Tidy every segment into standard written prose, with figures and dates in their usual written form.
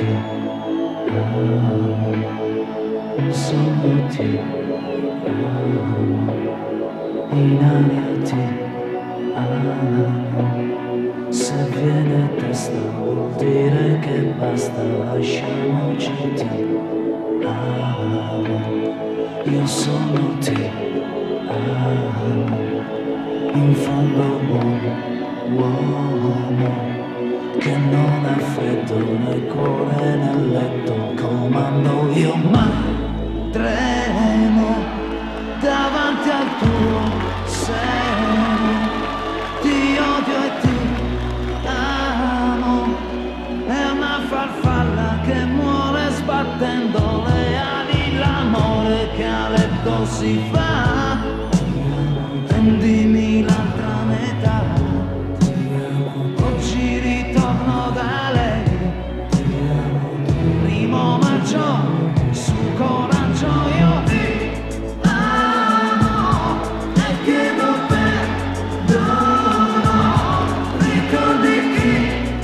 ti amo, solo ti amo, in aria ti amo. Se viene a testa vuol dire che basta, lasciamoci, ti amo, io sono ti amo, in fondo buon uomo che non ha freddo nel cuore nel letto, comando io ma tremo davanti al tuo seno, ti odio e ti amo, è una farfalla che muore sbattendo le ali, l'amore che a letto si fa, prendimi l'altra metà, oggi ritorno da lei, primo maggio, su coraggio io ti amo e chiedo perdono, ricordi chi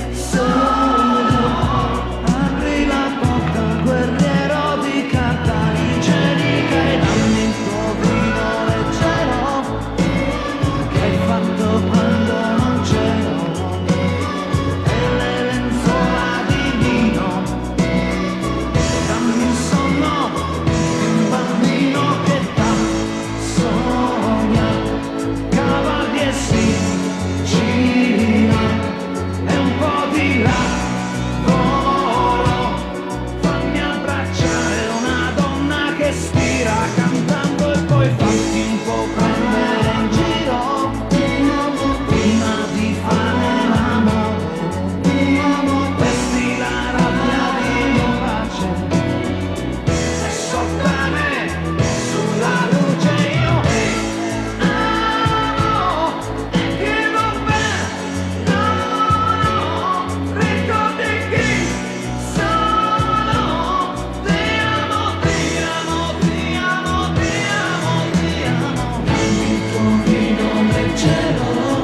sono, apri la porta, guerriero di carta igienica e dammi il tuo vino leggero che hai fatto quando non c'ero, e le lenzuola di vino, dammi il sonno di un bambino che t'ha sogna, cavalli e si gira e un po' di lavoro, fammi abbracciare una donna che stira cantando e poi fatti un po' prendere in giro prima di fare l'amore, vesti la rabbia di mia pace e sottane sulla luce io ti amo e chiedo perdono, ricordi chi sono, ti amo, ti amo, ti amo, ti amo, ti amo, dammi il tuo vino leggero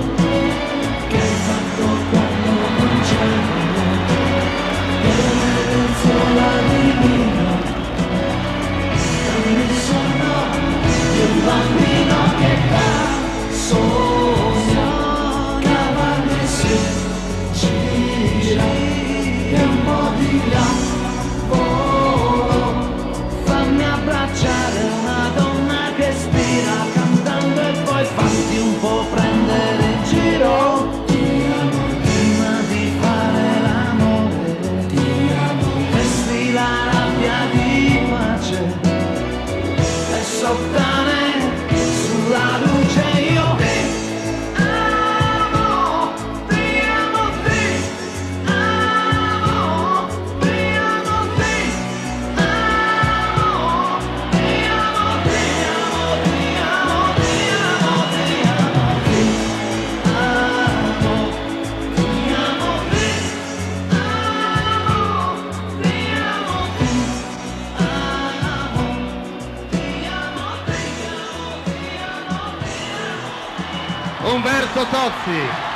che hai fatto quando non c'ero, e le lenzuola di vino, dammi il sonno di un bambino che t'ha sogna, cavalli si gira e un po' di lavoro, fammi abbracciare una donna che spira cantando e poi fatti un po' prendere in giro prima di fare l'amore, vesti la rabbia di pace e sottane sulla luce io ti amo, ti amo, ti amo, ti amo, ti amo, ti amo, ti amo, ti amo, ti amo, ti amo, ti amo, ti amo, ti amo, Umberto Tozzi.